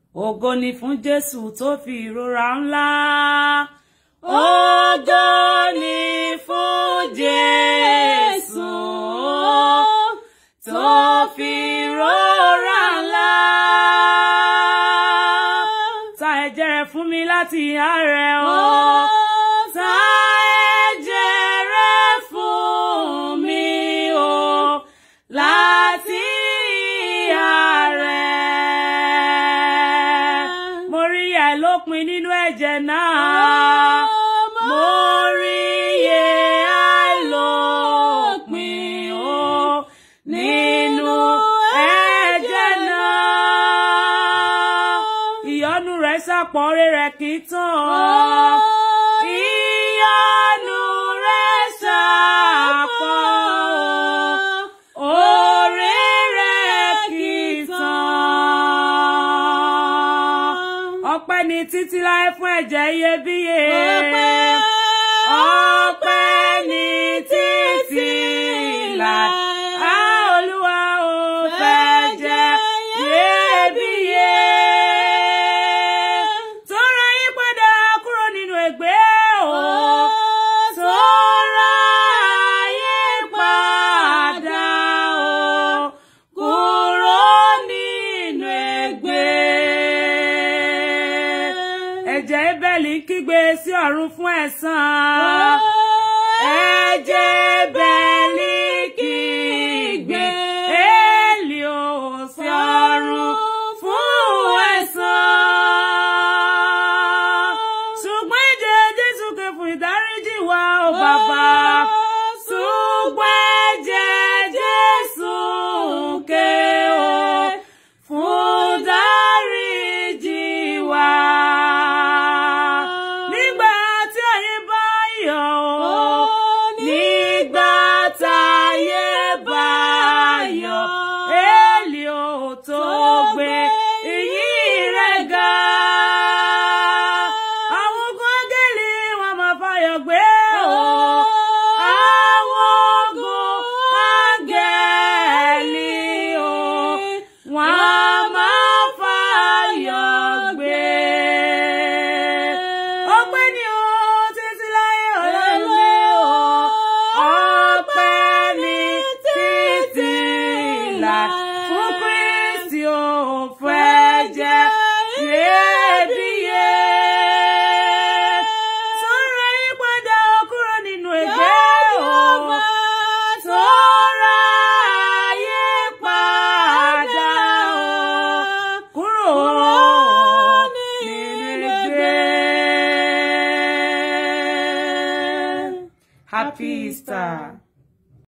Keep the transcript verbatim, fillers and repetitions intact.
ògo ni fún Jésù tó fi ìrora ńlá. Ògo ni fún Jésù tó fi ìrora ńlá. Ta ẹ̀jẹ̀ rẹ̀ fún mi láti ìhà rẹ̀ o. Ta ẹ̀jẹ̀ rẹ̀ fún mi o láti ìhà rẹ̀. Mo rí àìlópin nínú ẹ̀jẹ̀ náà. Mo rí àìlópin o nínú ẹ̀jẹ̀ náà. Ìyọ́nú rẹ̀ sàpọ̀, oore rẹ̀ kì í tán. Ìyọ́nú rẹ̀ sàpọ̀, oore rẹ̀ kì í tán. Ọpẹ́ ni títí láé fún ẹ̀jẹ̀ iyebíye. Ọpẹ́ ni títí láé. Á Olúwa ó fẹ̀jẹ̀ iyebíye. Tó ra yín padà kúrò nínú ègbé o. Tó ra yín padà o kúrò nínú ègbé. Ẹ̀jẹ̀ Ébẹ́lì ń kígbe sí ọ̀run fún ẹ̀san. Ẹ̀jẹ̀ Ébẹ́lì kígbe Élì ó sí ọ̀run fún ẹ̀san. Ṣùgbọ́n ẹ̀jẹ̀ Jésù ké fún ìdáríjì wa o Bàbá. Ṣùgbọ́n ẹ̀jẹ̀ Jésù ké o fún ìdáríjì wa. Nígbà tí ayé bá yọ̀ o, nígbà táyé bá yọ̀, Élì ó tó gbé ìyìn rẹ̀ ga. Àwọn ogun áńgẹ́lì wọn máa fayọ̀ gbé o. Àwọn ogun áńgẹ́lì o, wọn máa fayọ̀ gbé. Ọpẹ́ ni o títí láé olóògbé o. Ọpẹ́ ni títí láé fún Kristi o fẹ̀jẹ̀ iyebíye. Tó ra yín padà kúrò nínú ègbé o. Tó ra yín padà o kúrò nínú ègbé. Happy Easter.